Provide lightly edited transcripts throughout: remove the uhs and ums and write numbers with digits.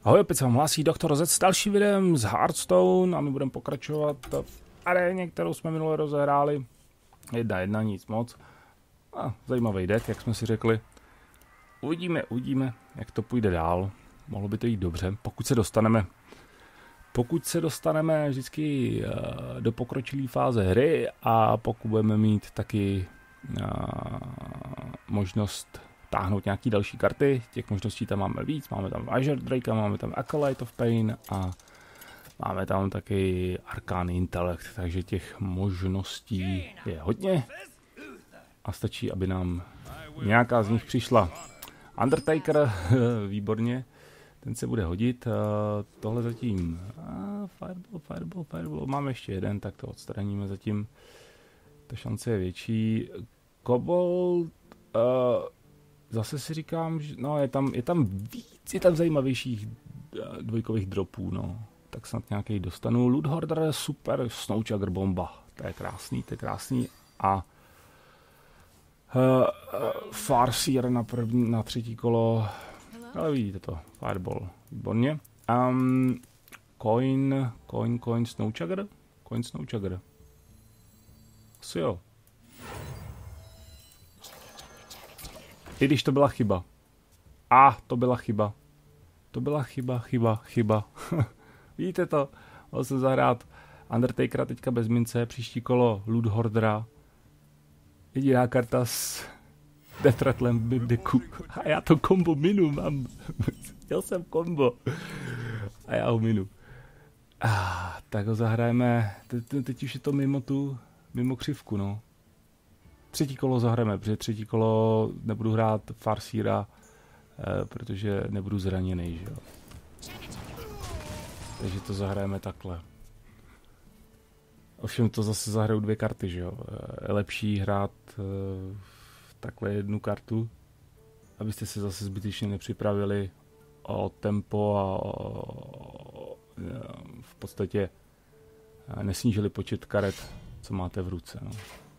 Ahoj, opět se vám hlásí Doktor Z s dalším videem z Hearthstone a my budeme pokračovat v aréně, kterou jsme minule rozehráli. 1-1, nic moc. Zajímavý deck, jak jsme si řekli. Uvidíme, jak to půjde dál. Mohlo by to jít dobře, pokud se dostaneme vždycky do pokročilé fáze hry a pokud budeme mít taky možnost táhnout nějaký další karty, těch možností tam máme víc, máme tam Azure Drake, máme tam Acolyte of Pain a máme tam taky Arcane Intellect, takže těch možností je hodně a stačí, aby nám nějaká z nich přišla. Undertaker, výborně, ten se bude hodit, tohle zatím, Fireball, máme ještě jeden, tak to odstraníme zatím, ta šance je větší. Kobold, zase si říkám, že no, je tam víc, je tam zajímavějších dvojkových dropů, no. Tak snad nějaký dostanu. Loot Hoarder, super, Snowchugger bomba, to je krásný. A Farseer na třetí kolo, ale vidíte to, Fireball, výborně. Coin, Snowchugger? Coin Snowchugger. Asi jo. I když to byla chyba. To byla chyba. To byla chyba. Vidíte to? Mohl jsem zahrát Undertakera teďka bez mince, příští kolo Loot Hoardera. Jediná karta s Death Rattlem v decku. A já to kombo minu mám. Měl jsem kombo. A já ho minu. Tak ho zahrajeme. Teď už je to mimo křivku, no. Třetí kolo zahrajeme, protože třetí kolo nebudu hrát Farseera, protože nebudu zraněný, že jo. Takže to zahrajeme takhle. Ovšem to zase zahraju dvě karty, že jo. Je lepší hrát takhle jednu kartu, abyste se zase zbytečně nepřipravili o tempo a v podstatě nesnížili počet karet, co máte v ruce, no.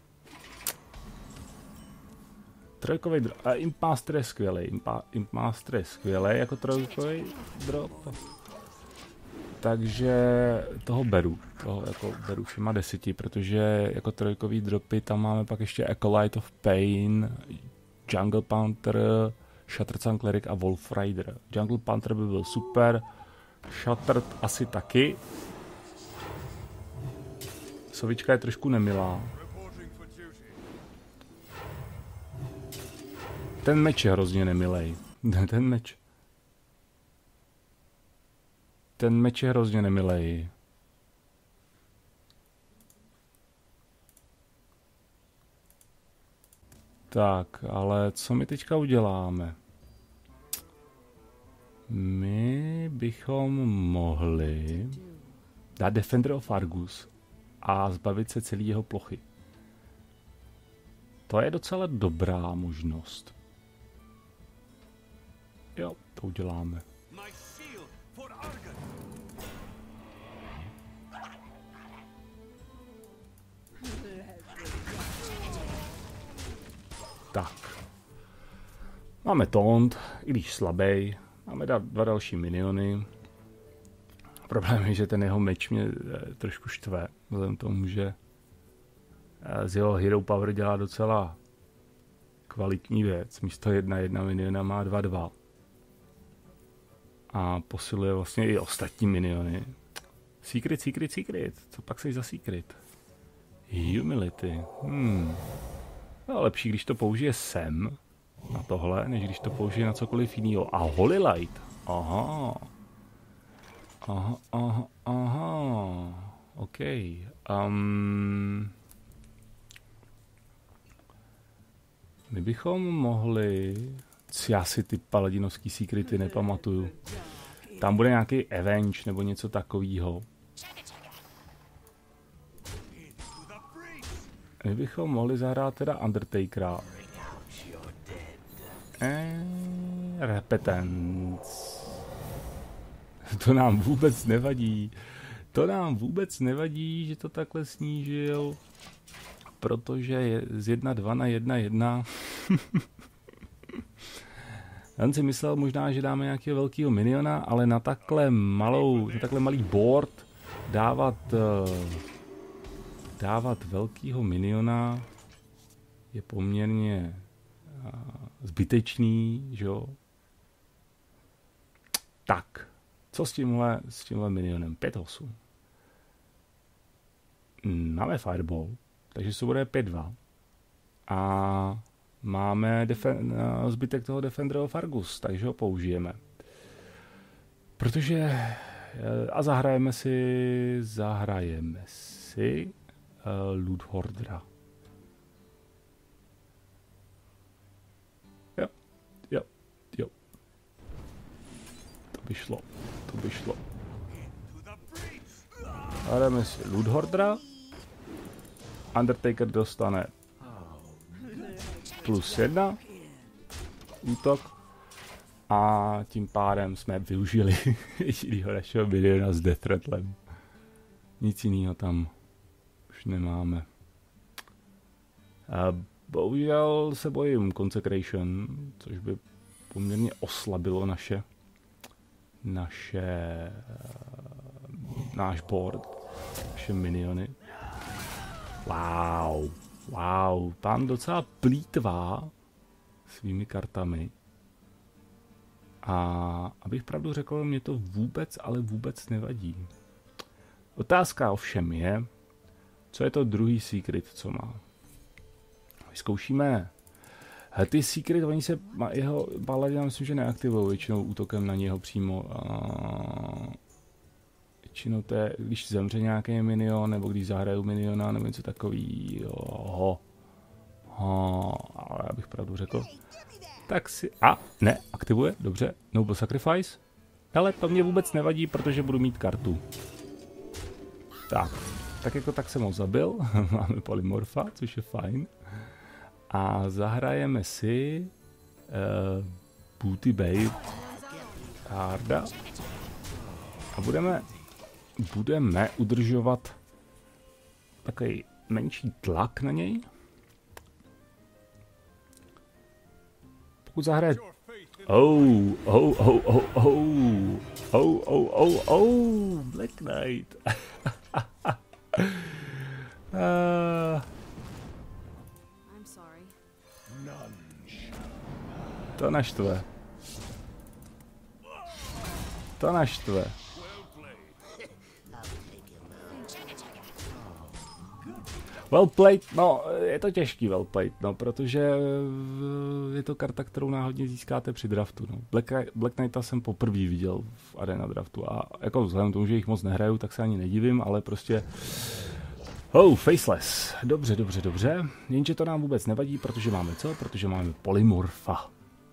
Trojkový drop. A Imp Master je skvělej. Imp Master je skvělej jako trojkový drop. Takže toho beru všema 10, protože jako trojkový dropy tam máme pak ještě Acolyte of Pain, Jungle Panther, Shattered Sun Cleric a Wolf Rider. Jungle Panther by byl super, Shattered asi taky. Sovička je trošku nemilá. Ten meč je hrozně nemilej. Ten meč je hrozně nemilej. Tak, ale co my teďka uděláme? My bychom mohli dát Defender of Argus a zbavit se celý jeho plochy. To je docela dobrá možnost. Jo, to uděláme. Tak. Máme taunt, i když slabý. Máme dva další miniony. Problém je, že ten jeho meč mě trošku štve. Vzhledem tomu, že z jeho Hero Power dělá docela kvalitní věc. Místo 1-1 miniona má 2-2. A posiluje vlastně i ostatní miniony. Secret. Co pak seš za secret? Humility. No, lepší, když to použije sem na tohle, než když to použije na cokoliv jiného. A Holy Light. Aha. OK. My bychom mohli... Já si ty paladinovský secrety nepamatuju. Tam bude nějaký Avenge nebo něco takového. My bychom mohli zahrát teda Undertakera. Repentance. To nám vůbec nevadí, že to takhle snížil. Protože je z 1-2 na 1-1. Já si myslel možná, že dáme nějakého velkého miniona, ale na takhle malý board dávat velkého miniona je poměrně zbytečný, že jo. Tak, co s tímhle minionem? 5-8. Máme Fireball, takže se bude 5-2. A máme zbytek toho Defender of Argus, takže ho použijeme. Protože a zahrajeme si Ludhordra. Jo. To by šlo. Zahrajeme si Ludhordra. Undertaker dostane +1 útok a tím pádem jsme využili jedinýho našeho miniona s Death Rattlem. Nic jiného tam už nemáme. Bohužel se bojím Consecration, což by poměrně oslabilo náš board, naše miniony. Wow, pán docela plýtvá svými kartami. A abych pravdu řekl, mě to vůbec nevadí. Otázka ovšem je, co je to druhý secret, co má. Vyzkoušíme. Ty secret, oni se jeho paladina myslím, že neaktivují většinou útokem na něho přímo. Většinou to je, když zemře nějaký minion, nebo když zahrajou miniona, nebo něco takového. Ale já bych pravdu řekl. Tak si... ne, aktivuje, dobře. Noble Sacrifice. Ale to mě vůbec nevadí, protože budu mít kartu. Tak jako tak jsem ho zabil. Máme polymorfa, což je fajn. A zahrajeme si Booty Babe Harda. A budeme udržovat takový menší tlak na něj. Pokud zahraje... Black Knight. To naštve. Well played, no, je to těžký well played, no, protože je to karta, kterou náhodně získáte při draftu, no. Black Knighta jsem poprvé viděl v Arena draftu a jako vzhledem k tomu, že jich moc nehraju, tak se ani nedivím, ale prostě... Faceless. Dobře. Jenže to nám vůbec nevadí, protože máme co? Protože máme polymorfa.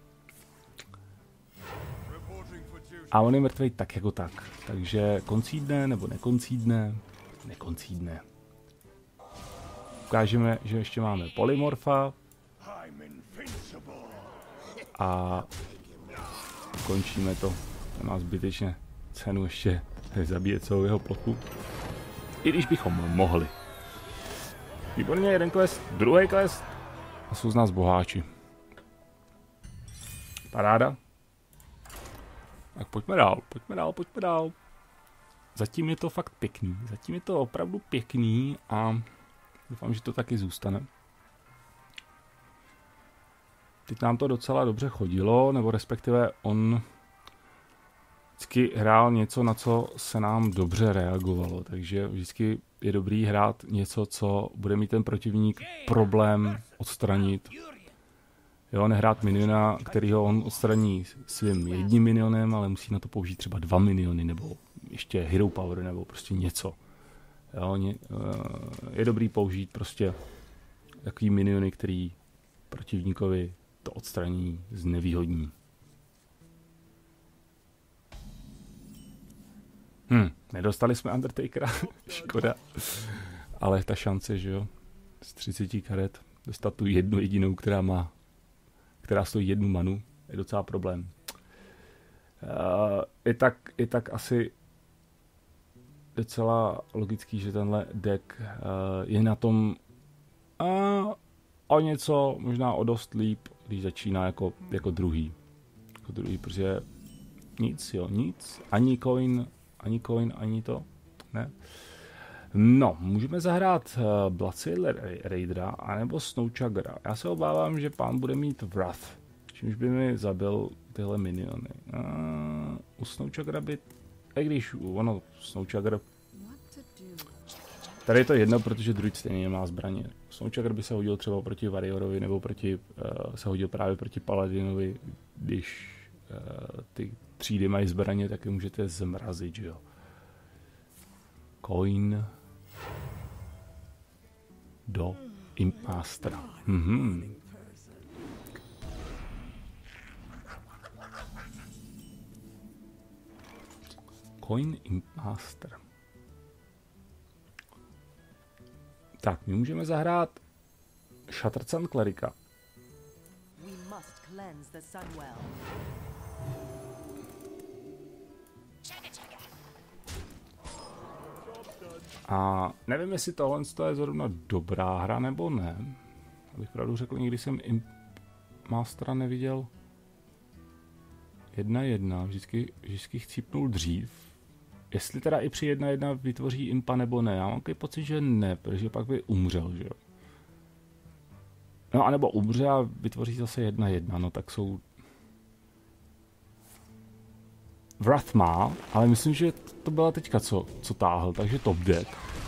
A on je mrtvej tak jako tak. Takže koncídne nebo nekoncídne? Nekoncídne. Ukážeme, že ještě máme polymorfa. A končíme to. Nemá zbytečně cenu ještě zabíjet celou jeho plochu. I když bychom mohli. Výborně, jeden quest, druhý quest. A jsou z nás boháči. Paráda. Tak pojďme dál. Zatím je to fakt pěkný. Zatím je to opravdu pěkný a doufám, že to taky zůstane. Teď nám to docela dobře chodilo, nebo respektive on vždycky hrál něco, na co se nám dobře reagovalo, takže vždycky je dobrý hrát něco, co bude mít ten protivník problém odstranit. Jo, nehrát miniona, kterýho on odstraní svým jedním minionem, ale musí na to použít třeba 2 miniony, nebo ještě hero power, nebo prostě něco. Jo, je dobrý použít prostě takový miniony, který protivníkovi to odstraní, znevýhodní. Nedostali jsme Undertakera, škoda. Ale ta šance, že jo, z 30 karet dostat tu jednu jedinou, která stojí 1 manu, je docela problém. Je tak asi docela logický, že tenhle deck je na tom o něco, možná o dost líp, když začíná jako druhý. jako druhý, protože nic, jo, nic. Ani coin, ani to. Ne. No, můžeme zahrát Bloodsail Raidera anebo Snowchuggera. Já se obávám, že pán bude mít Wrath, čímž by mi zabil tyhle miniony. U Snowchuggera by, i když ono Snowchugger, tady je to jedno, protože druid stejně nemá zbraně. Snowchugger by se hodil třeba proti Warriorovi, nebo se hodil právě proti Paladinovi, když ty třídy mají zbraně, tak je můžete zmrazit, že jo. Coin do Impmastera. Coin Impmaster. Tak, my můžeme zahrát Shattered Sun Clerica. A nevím, jestli tohle je zrovna dobrá hra nebo ne. Abych pravdu řekl, nikdy jsem Impmastera neviděl 1-1. Vždycky chcípnul dřív. Jestli teda i při 1-1 vytvoří impa nebo ne. Já mám takový pocit, že ne, protože pak by umřel, že jo. No, anebo umře a vytvoří zase 1-1, no tak jsou... Wrath má, ale myslím, že to byla teďka, co táhl, takže top deck.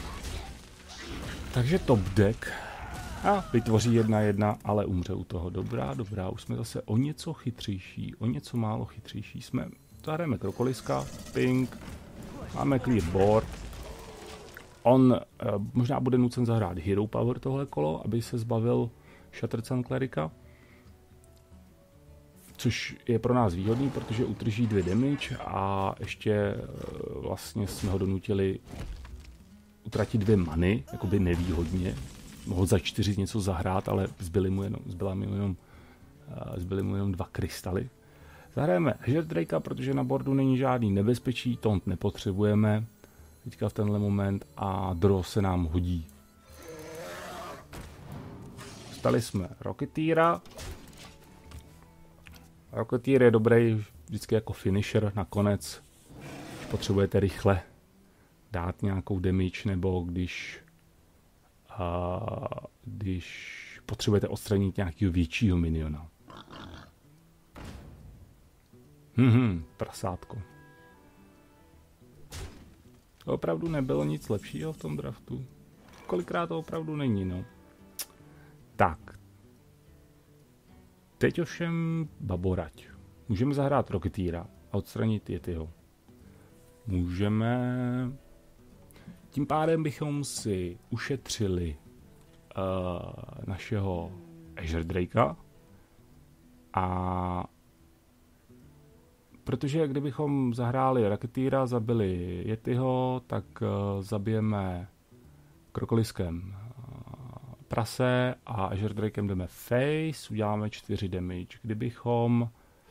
A vytvoří 1-1, ale umře u toho. Dobrá, už jsme zase o něco chytřejší, o něco málo chytřejší jsme. Zahrajeme Krokoliska, ping, máme clear board. On možná bude nucen zahrát Hero Power tohle kolo, aby se zbavil Shattered Sun Clerica. Což je pro nás výhodný, protože utrží 2 damage a ještě vlastně jsme ho donutili utratit 2 many, jakoby nevýhodně. Mohl za 4 něco zahrát, ale zbyly mu jenom 2 krystaly. Zahrajeme Azure Drakea, protože na bordu není žádný nebezpečí, taunt nepotřebujeme teďka v tenhle moment a draw se nám hodí. Stali jsme Rocketeera. Rocketeer je dobrý vždycky jako finisher nakonec, když potřebujete rychle dát nějakou damage, nebo když potřebujete odstranit nějakého většího miniona. Prasátko. To opravdu nebylo nic lepšího v tom draftu. Kolikrát to opravdu není, no. Tak. Teď ovšem Baborať. Můžeme zahrát Rocketeera a odstranit Yetiho. Můžeme... Tím pádem bychom si ušetřili našeho Azure Drakea. A protože kdybychom zahráli Rocketeera, zabili Yetiho, tak zabijeme Krokoliskem prase a Azure Drakem jdeme face, uděláme 4 damage. Kdybychom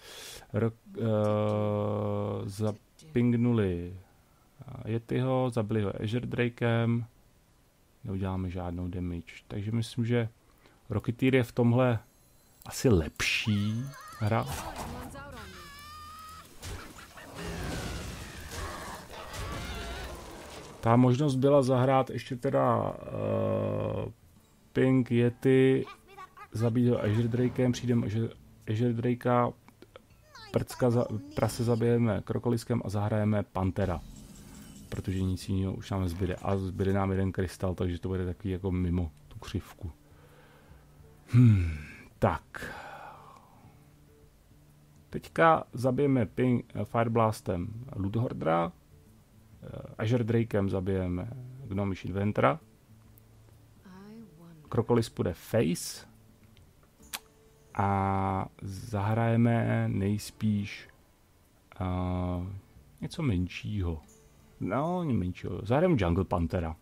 zapingnuli Yetiho, zabili ho Azure Drakem, neuděláme žádnou damage. Takže myslím, že Rocketeer je v tomhle asi lepší hra. Ta možnost byla zahrát ještě teda ping Yeti, zabít ho Azure Drakem, přijdeme Azure Drakea, prase zabijeme Krokoliskem a zahrajeme Pantera. Protože nic jiného už nám nezbyde. A zbyde nám 1 krystal, takže to bude takový jako mimo tu křivku. Tak. Teďka zabijeme Fireblastem Ludhordra, Azure Drakem zabijeme Gnomish Inventora, Krokolis půjde face a zahrajeme nejspíš něco menšího. No, menšího. Zahrajeme Jungle Panthera.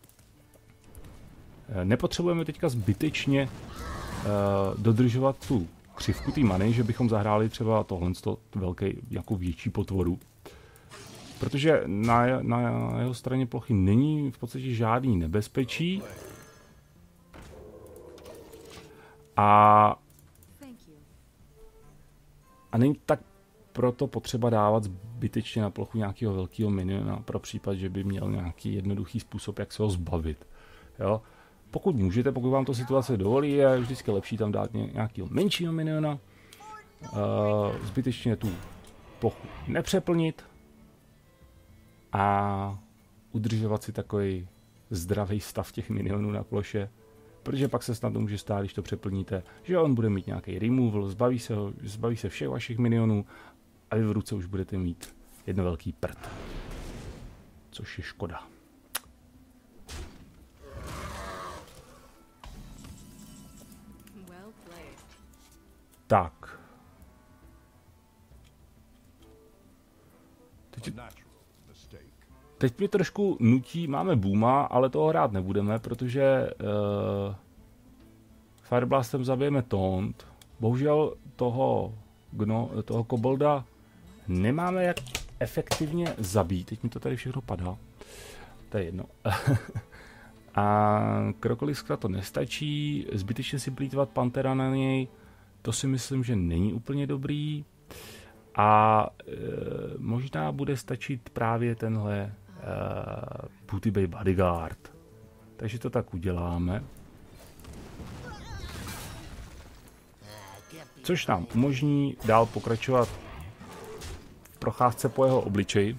Nepotřebujeme teďka zbytečně dodržovat tu křivku té many, že bychom zahráli třeba tohle velký, jako větší potvoru. Protože na jeho straně plochy není v podstatě žádný nebezpečí. A není tak proto potřeba dávat zbytečně na plochu nějakého velkého miniona pro případ, že by měl nějaký jednoduchý způsob, jak se ho zbavit. Jo? Pokud můžete, pokud vám to situace dovolí, je vždycky lepší tam dát nějakého menšího miniona, zbytečně tu plochu nepřeplnit a udržovat si takový zdravý stav těch minionů na ploše, protože pak se snad to může stát, když to přeplníte, že on bude mít nějaký removal, zbaví se všech vašich minionů a vy v ruce už budete mít jedno velký prd. Což je škoda. Tak. Teď mě trošku nutí, máme booma, ale toho hrát nebudeme, protože Fireblastem zabijeme taunt. Bohužel toho kobolda nemáme jak efektivně zabít. Teď mi to tady všechno padá. To je jedno. A Krokoliskra to nestačí. Zbytečně si plýtvat Pantera na něj, to si myslím, že není úplně dobrý. A možná bude stačit právě tenhle Booty Bay Bodyguard. Takže to tak uděláme. Což nám umožní dál pokračovat v procházce po jeho obličeji.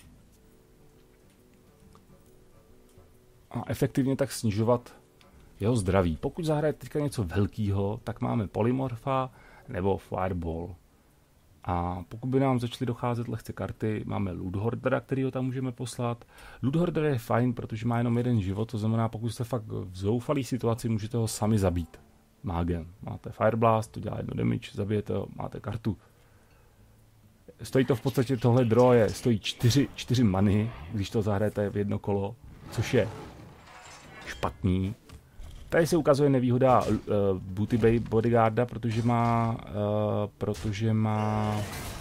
A efektivně tak snižovat jeho zdraví. Pokud zahraje teďka něco velkého, tak máme Polymorfa nebo Fireball. A pokud by nám začaly docházet lehce karty, máme Loot-Hordera, kterýho tam můžeme poslat. Loot-Horder je fajn, protože má jenom jeden život, to znamená, pokud jste fakt v zoufalé situaci, můžete ho sami zabít. Mágem. Máte Fireblast, to dělá jedno damage, zabijete ho, máte kartu. Stojí to v podstatě, tohle draw stojí 4 many, když to zahrajete v jedno kolo, což je špatný. Tady se ukazuje nevýhoda Booty Bay Bodyguarda, protože má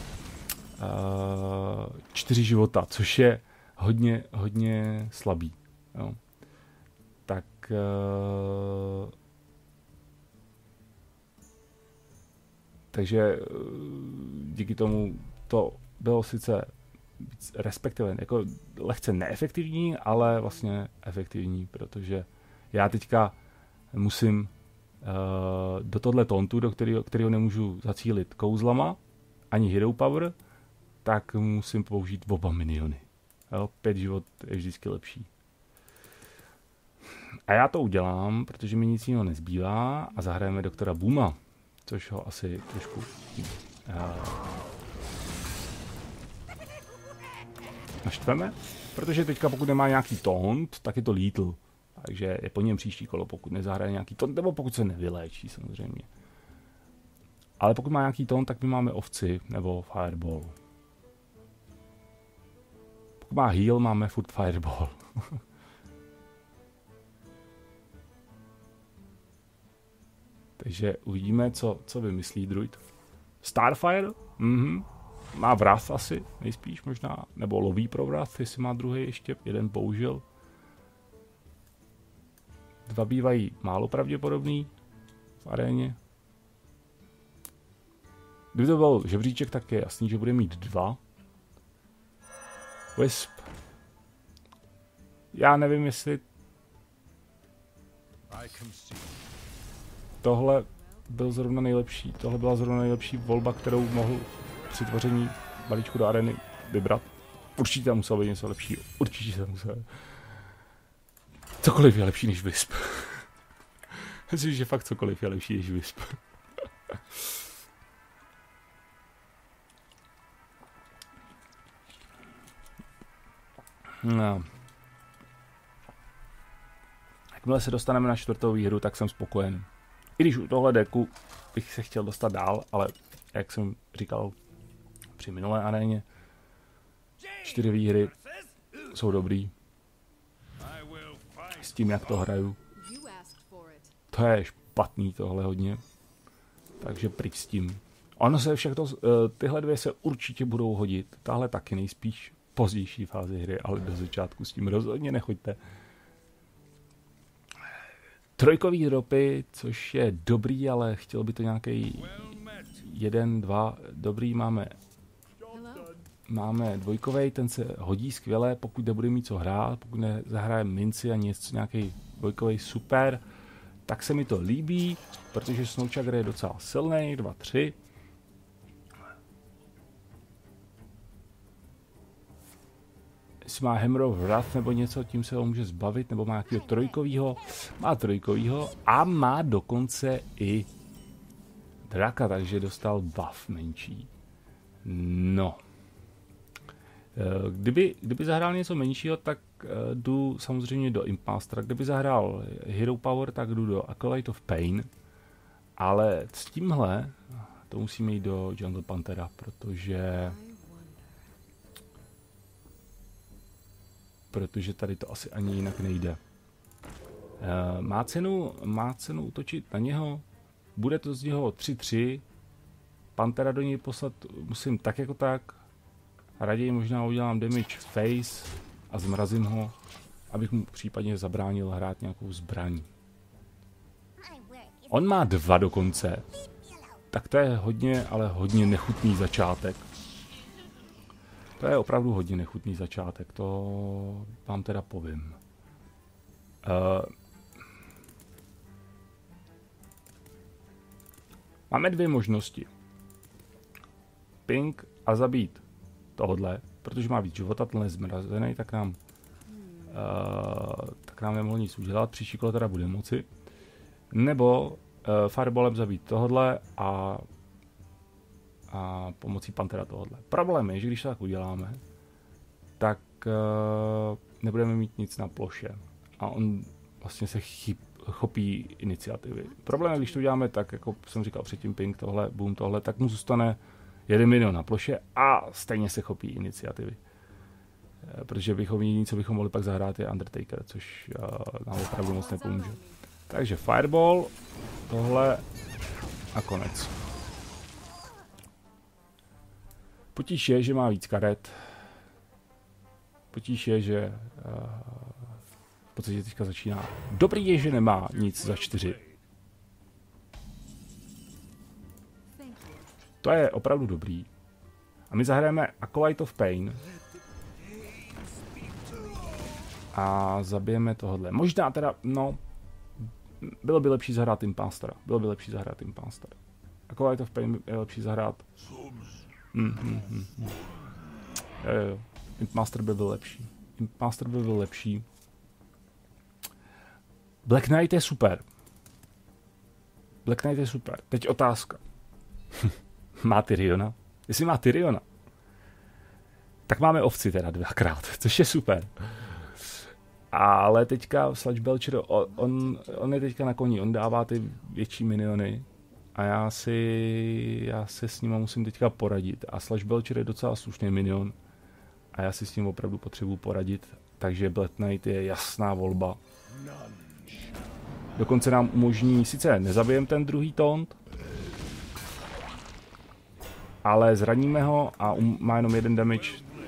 4 života, což je hodně slabý. Jo. Tak takže díky tomu to bylo sice respektive jako lehce neefektivní, ale vlastně efektivní, protože já teďka musím do tohle tauntu, do kterého nemůžu zacílit kouzlama, ani hero power, tak musím použít oba miniony. 5 život je vždycky lepší. A já to udělám, protože mi nic jiného nezbývá a zahrajeme doktora Booma, což ho asi trošku naštveme, protože teďka pokud nemá nějaký taunt, tak je to lethal. Takže je po něm příští kolo, pokud nezahraje nějaký taunt, nebo pokud se nevyléčí samozřejmě. Ale pokud má nějaký taunt, tak my máme ovci nebo Fireball. Pokud má heal, máme furt Fireball. Takže uvidíme, co vymyslí druid. Starfire? Má Wrath asi, nejspíš možná. Nebo loví pro Wrath, jestli má druhý ještě. Jeden použil. 2 bývají málo pravděpodobný v aréně. Kdyby to byl žebříček, tak je jasný, že bude mít 2. Wisp. Já nevím, jestli tohle byl zrovna nejlepší. Tohle byla zrovna nejlepší volba, kterou mohl při tvoření balíčku do areny vybrat. Určitě tam muselo být něco lepšího. Určitě tam muselo. Cokoliv je lepší než Wisp. Myslím, že fakt cokoliv je lepší než Wisp. No. Jakmile se dostaneme na 4. výhru, tak jsem spokojen. I když u tohle deku bych se chtěl dostat dál, ale jak jsem říkal při minulé aréně, 4 výhry jsou dobrý. S tím, jak to hraju. To je špatný tohle hodně. Takže pryč s tím. Ono se všechno, tyhle dvě se určitě budou hodit. Tahle taky nejspíš pozdější fázi hry, ale do začátku s tím rozhodně nechoďte. 3 dropy, což je dobrý, ale chtěl by to nějaký 1, 2. Dobrý máme máme dvojkovej, ten se hodí skvěle, pokud nebude mít co hrát, pokud nezahraje minci ani nějaký dvojkovej super, tak se mi to líbí, protože Snowchugger je docela silný, 2-3. Jestli má Hammer of Wrath nebo něco, tím se ho může zbavit, nebo má nějakého trojkovýho, má trojkovýho a má dokonce i draka, takže dostal buff menší. No. Kdyby zahrál něco menšího, tak jdu samozřejmě do Impmastera. Kdyby zahrál Hero Power, tak jdu do Acolyte of Pain. Ale s tímhle to musíme jít do Jungle Panthera, protože tady to asi ani jinak nejde. Má cenu útočit na něho. Bude to z něho 3-3. Panthera do něj poslat musím tak jako tak. Raději možná udělám damage face a zmrazím ho, abych mu případně zabránil hrát nějakou zbraň. On má 2 dokonce. Tak to je hodně, ale hodně nechutný začátek. To je opravdu hodně nechutný začátek, to vám teda povím. Máme 2 možnosti. Ping a zabít tohodle, protože má víc života, tenhle je zmrazený, tak nám nemohl nic udělat, příští kolo teda bude moci. Nebo fireballem zabít tohodle a pomocí Panthera tohodle. Problém je, že když to tak uděláme, tak nebudeme mít nic na ploše a on vlastně se chopí iniciativy. Problém je, když to uděláme tak, jako jsem říkal předtím, ping tohle, boom tohle, tak mu zůstane 1 minion na ploše a stejně se chopí iniciativy. Protože jediné, co bychom mohli pak zahrát, je Undertaker, což nám opravdu moc nepomůže. Takže Fireball, tohle a konec. Potíž je, že má víc karet. Potíž je, že v podstatě teďka začíná. Dobrý je, že nemá nic za 4. To je opravdu dobrý. A my zahrajeme Acolyte of Pain. A zabijeme tohle. Možná teda, no, bylo by lepší zahrát Impmastera. Acolyte of Pain je lepší zahrát. Jo. Impmaster by byl lepší. Black Knight je super. Teď otázka. Má Tyriona? Jestli má Tyriona, tak máme ovci teda 2krát, což je super. Ale teďka Sludge Belcher, on je teďka na koni, on dává ty větší miniony a já se s ním musím teďka poradit. A Sludge Belcher je docela slušný minion a já si s ním opravdu potřebuji poradit, takže Black Knight je jasná volba. Dokonce nám umožní, sice nezabijem ten druhý taunt, ale zraníme ho a má jenom 1 damage,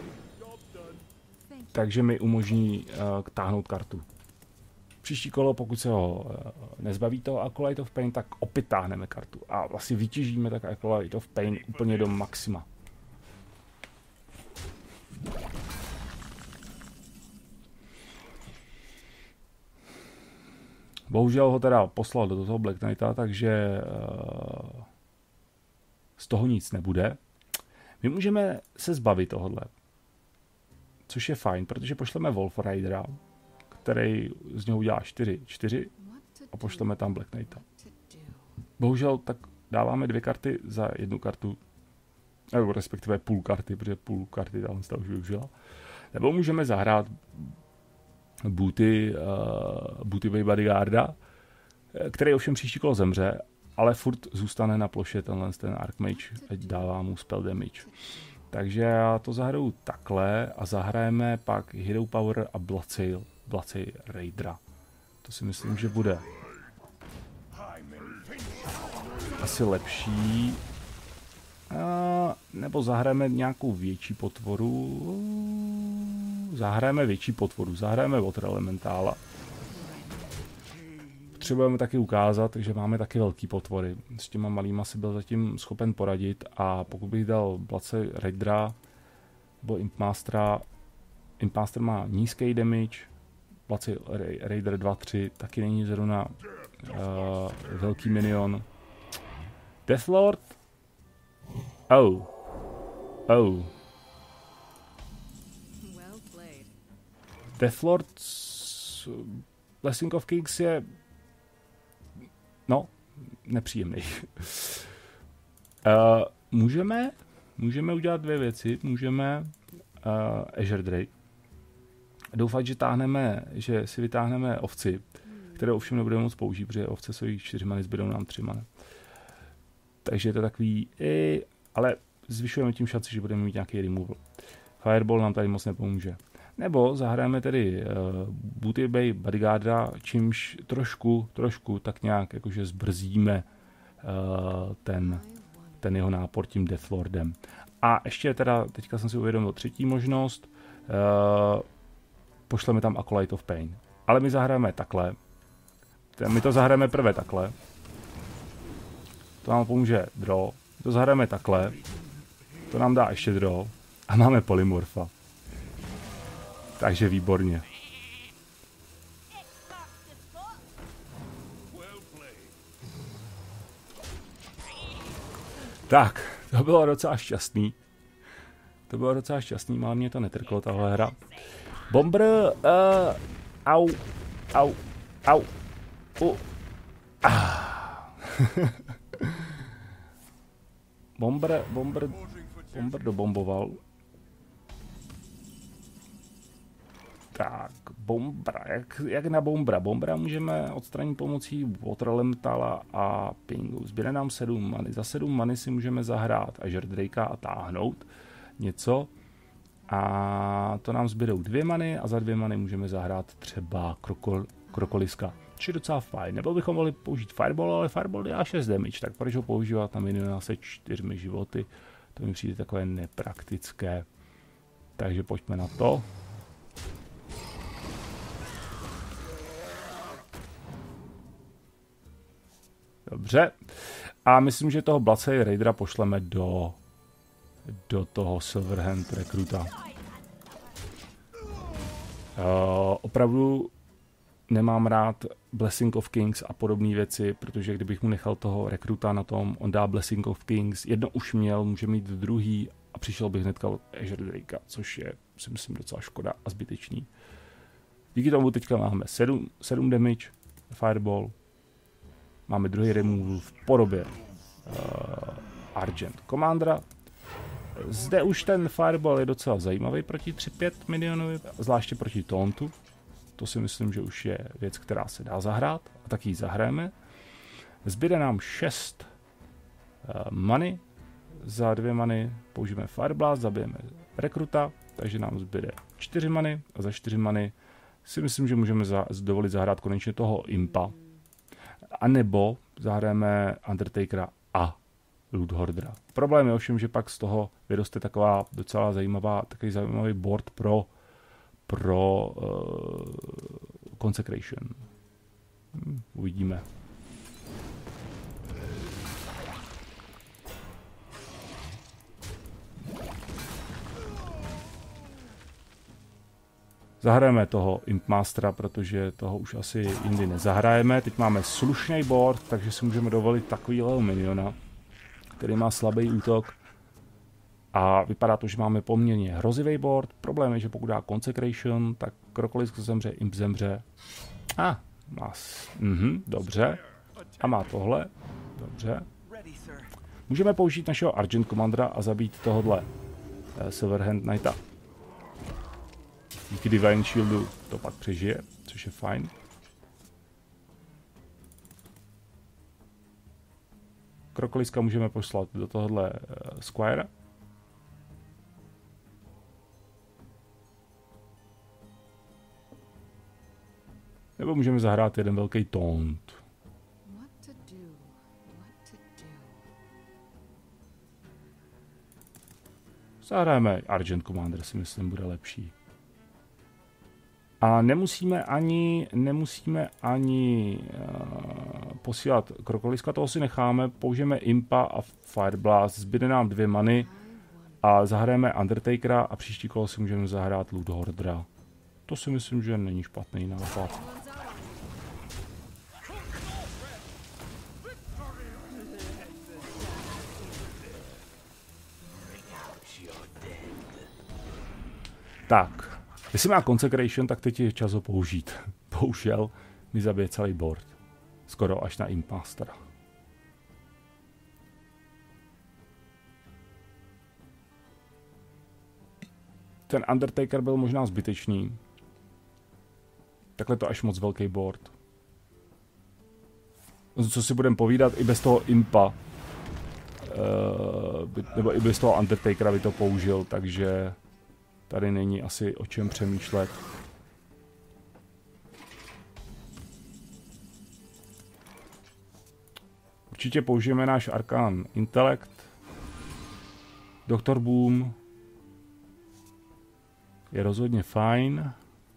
takže mi umožní táhnout kartu. Příští kolo, pokud se ho nezbaví toho Acolyte of Pain, tak opět táhneme kartu a vlastně vytěžíme tak Acolyte of Pain úplně do maxima. Bohužel ho teda poslal do toho Black Knighta, takže z toho nic nebude. My můžeme se zbavit tohodle, což je fajn, protože pošleme Wolf Ridera, který z něho udělá 4 a pošleme tam Black Knighta. Bohužel tak dáváme 2 karty za 1 kartu, nebo respektive půl karty, protože půl karty tam už využila. Nebo můžeme zahrát Booty Bodyguarda, který ovšem příští kolo zemře, ale furt zůstane na ploše ten Archmage, ať dává mu spell damage. Takže já to zahraju takhle a zahrajeme pak Hero Power a Bloodsail Raidera. To si myslím, že bude asi lepší. Nebo zahrajeme nějakou větší potvoru. Zahrajeme Water Elementála. Potřebujeme taky ukázat, že máme taky velký potvory. S těma malýma si byl zatím schopen poradit a pokud bych dal Bloodsail Raidera, Bo Impmaster má nízký damage, Blaci Raider 2-3 taky není zrovna velký minion. Deathlord? Oh. Deathlord Blessing of Kings je nepříjemný. Můžeme udělat dvě věci. Můžeme Azure Drake doufat, že si vytáhneme ovci, které ovšem nebudeme moc použít, protože ovce jsou 4 many, zbydou nám 3 many. Takže je to takový, ale zvyšujeme tím šanci, že budeme mít nějaký removal. Fireball nám tady moc nepomůže. Nebo zahrajeme tedy Booty Bay Bodyguarda, čímž trošku tak nějak jakože zbrzíme ten jeho nápor tím Deathlordem. A ještě teda, teďka jsem si uvědomil třetí možnost, pošleme tam Acolyte of Pain. Ale my zahrajeme takhle. My to zahrajeme prvé takhle. To nám pomůže draw. To zahrajeme takhle. To nám dá ještě draw. A máme polymorfa. Takže výborně. Tak, to bylo docela šťastný. Má mě to netrklo, tahle hra. Bomber, au. Bomber dobomboval. Tak, Bombra, jak na Bombra? Bombra můžeme odstranit pomocí Water Elementala a Pingu. Zbyde nám 7 many. Za 7 many si můžeme zahrát Azure Drakea a táhnout něco. A to nám zbydou 2 many a za 2 many můžeme zahrát třeba Krokoliska. Což je docela fajn. Nebo bychom mohli použít Fireball, ale Fireball dělá 6 damage, tak proč ho používat na miniona se 4 životy? To mi přijde takové nepraktické. Takže pojďme na to. Dobře. A myslím, že toho Bloodsail Raidera pošleme do toho Silverhand rekruta. Opravdu nemám rád Blessing of Kings a podobné věci, protože kdybych mu nechal toho rekruta na tom, on dá Blessing of Kings, jedno už měl, může mít druhý a přišel bych hnedka od Azure Drakea, což je, si myslím, docela škoda a zbytečný. Díky tomu teďka máme 7 damage, Fireball, máme druhý removal v podobě Argent Commandera. Zde už ten Fireball je docela zajímavý proti 3-5 minionovi, zvláště proti Tauntu. To si myslím, že už je věc, která se dá zahrát a tak ji zahrajeme. Zbyde nám 6 many. Za 2 many použijeme Fireblast, zabijeme rekruta, takže nám zbyde 4 many a za 4 many si myslím, že můžeme dovolit zahrát konečně toho Impa. A nebo zahrajeme Undertakera a Loothordera. Problém je ovšem, že pak z toho vyroste takový zajímavý board pro Consecration. Uvidíme. Zahrajeme toho Impmastera, protože toho už asi jindy nezahrajeme. Teď máme slušný board, takže si můžeme dovolit takovýhle miniona, který má slabý útok. A vypadá to, že máme poměrně hrozivý board. Problém je, že pokud dá Consecration, tak Krokolisk zemře, Imp zemře. Dobře. A má tohle. Dobře. Můžeme použít našeho Argent Commandera a zabít tohodle Silverhand Knighta. Díky Divine Shieldu to pak přežije, což je fajn. Krokoliska můžeme poslat do tohohle Squire. Nebo můžeme zahrát jeden velký Taunt. Zahrajeme Argent Commander, si myslím, bude lepší. A nemusíme ani posílat Krokoliska, toho si necháme, použijeme Impa a Fireblast, zbyde nám 2 many A zahrajeme Undertakera a příští kolo si můžeme zahrát Ludhordra. To si myslím, že není špatný nápad. Tak, jestli má Consecration, tak teď je čas ho použít. Bohužel mi zabije celý board. Skoro až na Impastera. Ten Undertaker byl možná zbytečný. Takhle to až moc velký board. Co si budeme povídat, i bez toho Impa, nebo i bez toho Undertakera by to použil, takže tady není asi o čem přemýšlet. Určitě použijeme náš Arcane Intellect. Dr. Boom je rozhodně fajn.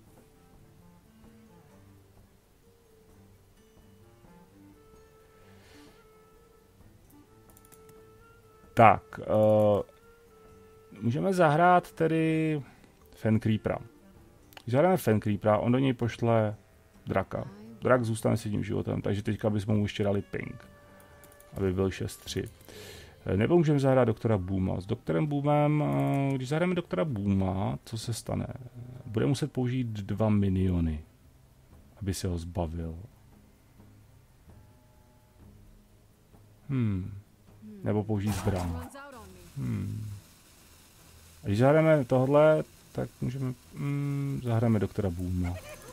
Tak, můžeme zahrát tedy Fencreepera. Když zahrajeme Fencreepera, on do něj pošle draka. Drak zůstane s jedním životem, takže teďka bychom mu ještě dali ping, aby byl 6-3. Nebo můžeme zahrát doktora Booma. S doktorem Boomem, když zahrajeme doktora Booma, co se stane? Bude muset použít 2 miniony, aby se ho zbavil. Nebo použít zbraň. A když zahrajeme tohle, tak můžeme... zahrajeme doktora Booma.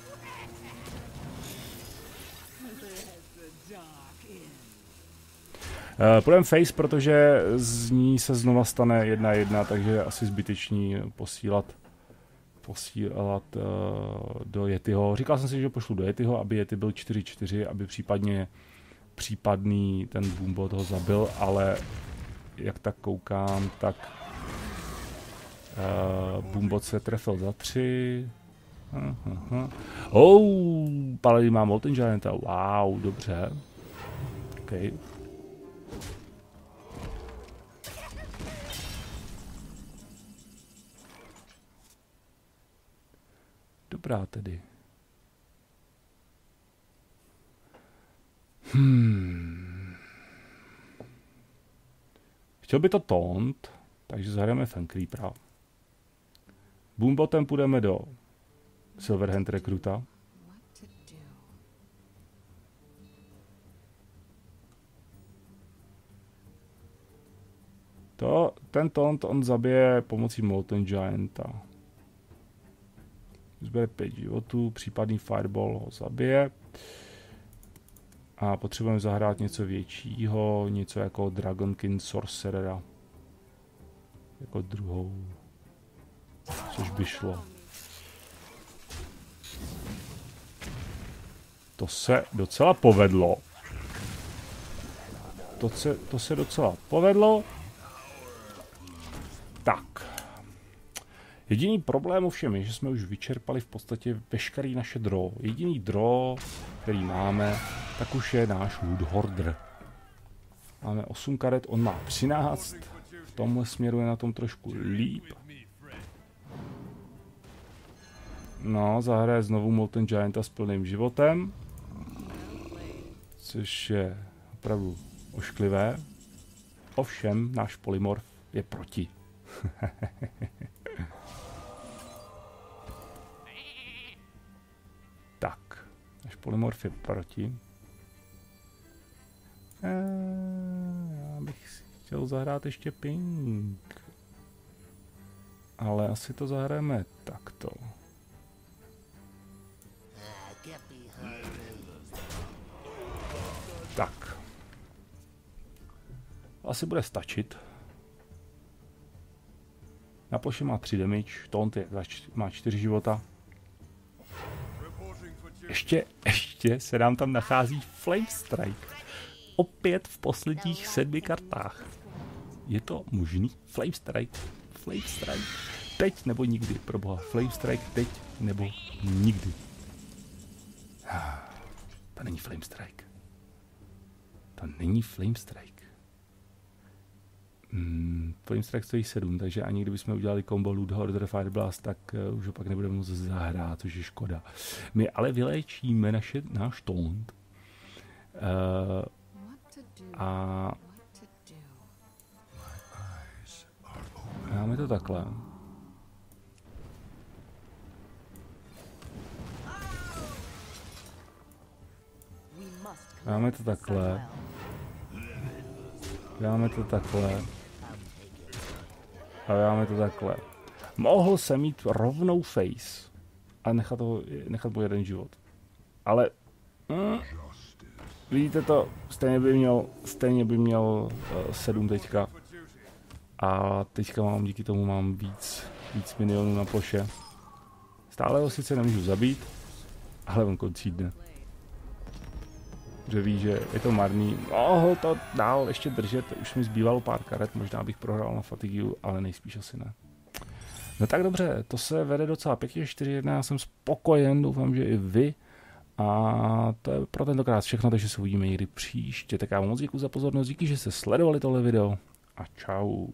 Půjdeme face, protože z ní se znova stane 1-1, takže je asi zbytečný posílat do Yetiho. Říkal jsem si, že pošlu do Yetiho, aby Yeti byl 4-4, aby případný ten Boombot ho zabil, ale jak tak koukám, tak Boombot se trefil za 3. Paladin má Molten Gianta, wow, dobře. Okay. Dobrá tedy. Chtěl by to taunt, takže zahrajeme Fencreepera. Boombotem půjdeme do Silverhand Recruita. Ten taunt on zabije pomocí Molten Gianta. Zbere 5 životů, případný Fireball ho zabije. A potřebujeme zahrát něco většího, něco jako Dragonkin Sorcerera. Jako druhou. Což by šlo. To se docela povedlo. To se docela povedlo. Tak. Jediný problém ovšem je, že jsme už vyčerpali v podstatě veškerý naše draw. Jediný draw, který máme, tak už je náš Ludhordr. Máme 8 karet, on má 13. V tomhle směru je na tom trošku líp. No, zahraje znovu Molten Gianta s plným životem. Což je opravdu ošklivé. Ovšem, náš polymorf je proti. Tak, náš polymorf je proti. Já bych si chtěl zahrát ještě ping. Ale asi to zahrajeme takto. Tak. Asi bude stačit. Na ploše má 3 damage, taunt má 4 života. Ještě se nám tam nachází Flame Strike. Opět v posledních 7 kartách. Je to možný? Flame Strike. Flame Strike. Teď nebo nikdy, proboha. Flame Strike teď nebo nikdy. To není Flame Strike. To není Flame Strike. Flame Strike stojí 7, takže ani kdybychom udělali combo Loot Hoarder Fire Blast, tak už ho pak nebudeme moct zahrát, což je škoda. My ale vyléčíme náš taunt. A máme to takhle. Dáme to takhle. Dáme to takhle. A dáme to takhle. Mohl jsem mít rovnou face a nechat mu jeden život. Ale vidíte to, stejně by měl 7 teďka. A teďka díky tomu mám víc minionů na ploše. Stále ho sice nemůžu zabít, ale on koncídne. Že ví, že je to marný. Mohl to dál ještě držet, už mi zbývalo pár karet, možná bych prohrál na fatigu, ale nejspíš asi ne. No tak dobře, to se vede docela pěkně, 4-1, já jsem spokojen, doufám, že i vy. A to je pro tentokrát všechno, takže se uvidíme někdy příště. Tak já vám moc děkuji za pozornost, díky, že jste sledovali tohle video a čau.